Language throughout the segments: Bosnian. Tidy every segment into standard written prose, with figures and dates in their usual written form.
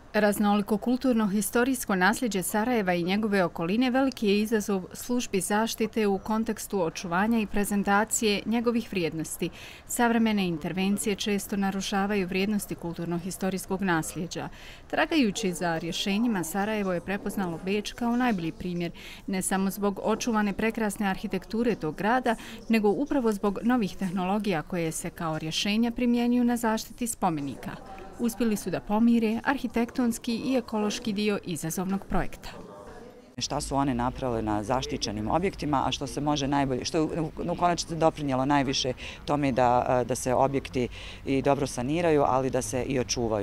Raznoliko kulturno-historijsko nasljeđe Sarajeva i njegove okoline veliki je izazov službi zaštite u kontekstu očuvanja i prezentacije njegovih vrijednosti. Savremene intervencije često narušavaju vrijednosti kulturno-historijskog nasljeđa. Tragajući za rješenjima, Sarajevo je prepoznalo Beč kao najbolji primjer, ne samo zbog očuvane prekrasne arhitekture tog grada, nego upravo zbog novih tehnologija koje se kao rješenja primjenjuju na zaštiti spomenika. Uspjeli su da pomire arhitektonski i ekološki dio izazovnog projekta. Šta su one napravile na zaštićenim objektima, a što se može najbolje, što je u konačnici doprinijelo najviše tome da se objekti i dobro saniraju, ali da se i očuvaju.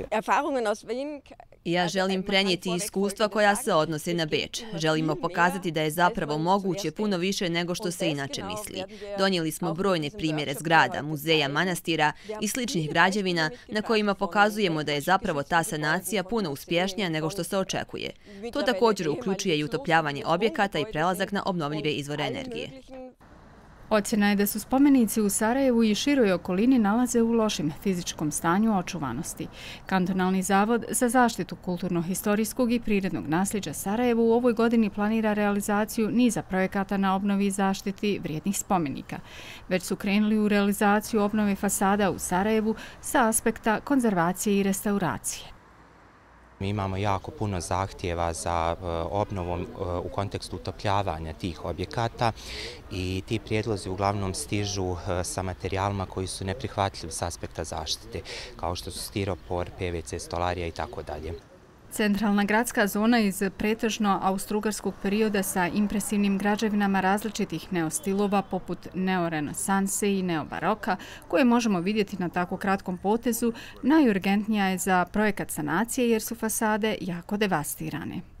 Ja želim prenijeti iskustva koja se odnose na Beč. Želimo pokazati da je zapravo moguće puno više nego što se inače misli. Donijeli smo brojne primjere zgrada, muzeja, manastira i sličnih građevina na kojima pokazujemo da je zapravo ta sanacija puno uspješnija nego što se očekuje. To također uključuje i utopljavanje objekata i prelazak na obnovljive izvore energije. Ocjena je da su spomenici u Sarajevu i široj okolini nalaze u lošem fizičkom stanju očuvanosti. Kantonalni zavod za zaštitu kulturno-historijskog i prirodnog nasljeđa Sarajevu u ovoj godini planira realizaciju niza projekata na obnovi i zaštiti vrijednih spomenika. Već su krenuli u realizaciju obnove fasada u Sarajevu sa aspekta konzervacije i restauracije. Mi imamo jako puno zahtjeva za obnovom u kontekstu utopljavanja tih objekata i ti prijedlozi uglavnom stižu sa materijalima koji su neprihvatljivi s aspekta zaštite, kao što su stiropor, PVC, stolarija i tako dalje. Centralna gradska zona iz pretežno austrougarskog perioda sa impresivnim građevinama različitih neostilova poput neorenesanse i neobaroka, koje možemo vidjeti na tako kratkom potezu, najurgentnija je za projekat sanacije jer su fasade jako devastirane.